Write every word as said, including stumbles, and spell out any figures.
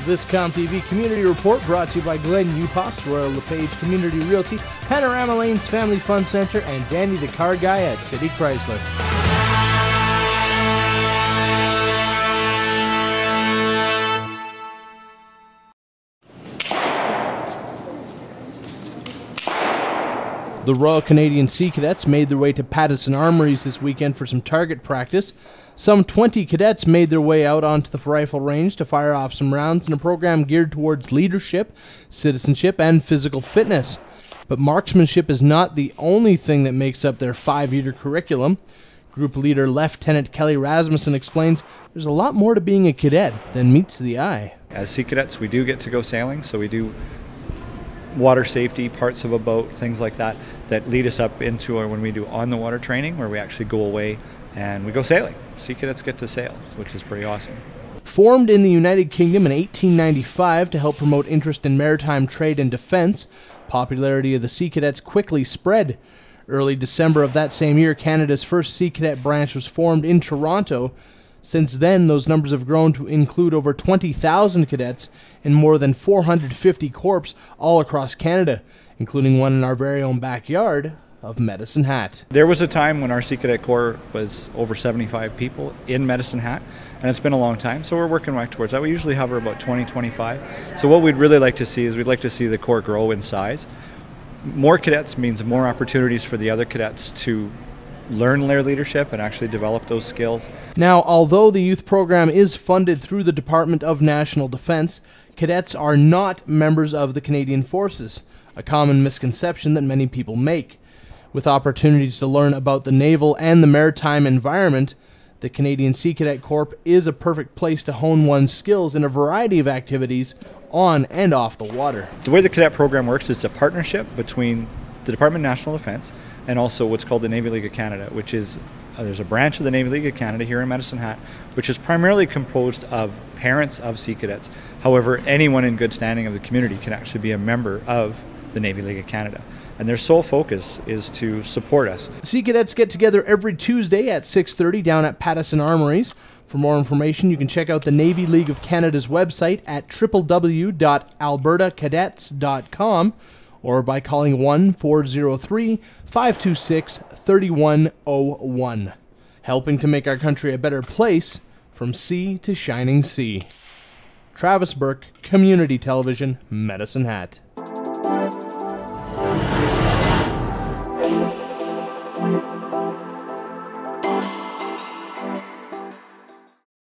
This ComTV Community Report brought to you by Glenn Upost, Royal LePage Community Realty, Panorama Lanes Family Fun Center, and Danny the Car Guy at City Chrysler. The Royal Canadian Sea Cadets made their way to Pattison Armories this weekend for some target practice. Some twenty cadets made their way out onto the rifle range to fire off some rounds in a program geared towards leadership, citizenship, and physical fitness. But marksmanship is not the only thing that makes up their five-year curriculum. Group leader Lieutenant Kelly Rasmussen explains there's a lot more to being a cadet than meets the eye. As Sea Cadets, we do get to go sailing, so we do water safety, parts of a boat, things like that, that lead us up into our, when we do on the water training, where we actually go away and we go sailing. Sea Cadets get to sail, which is pretty awesome. Formed in the United Kingdom in eighteen ninety-five to help promote interest in maritime trade and defense, popularity of the Sea Cadets quickly spread. Early December of that same year, Canada's first Sea Cadet branch was formed in Toronto. Since then, those numbers have grown to include over twenty thousand cadets in more than four hundred fifty corps all across Canada, including one in our very own backyard of Medicine Hat. There was a time when our Sea Cadet Corps was over seventy-five people in Medicine Hat, and it's been a long time, so we're working back towards that. We usually hover about twenty, twenty-five. So what we'd really like to see is we'd like to see the Corps grow in size. More cadets means more opportunities for the other cadets to learn their leadership and actually develop those skills. Now, although the youth program is funded through the Department of National Defense, cadets are not members of the Canadian Forces, a common misconception that many people make. With opportunities to learn about the naval and the maritime environment, the Canadian Sea Cadet Corps is a perfect place to hone one's skills in a variety of activities on and off the water. The way the cadet program works is it's a partnership between the Department of National Defense and also what's called the Navy League of Canada, which is, uh, there's a branch of the Navy League of Canada here in Medicine Hat, which is primarily composed of parents of Sea Cadets. However, anyone in good standing of the community can actually be a member of the Navy League of Canada. And their sole focus is to support us. Sea Cadets get together every Tuesday at six thirty down at Pattison Armories. For more information, you can check out the Navy League of Canada's website at w w w dot alberta cadets dot com or by calling one four zero three, five two six, three one zero one. Helping to make our country a better place from sea to shining sea. Travis Burke, Community Television, Medicine Hat.